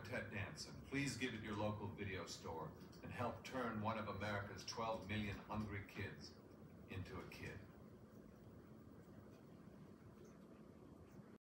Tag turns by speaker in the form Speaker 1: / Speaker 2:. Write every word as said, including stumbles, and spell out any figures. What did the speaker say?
Speaker 1: Ted Danson. Please give it your local video store and help turn one of America's twelve million hungry kids into a kid.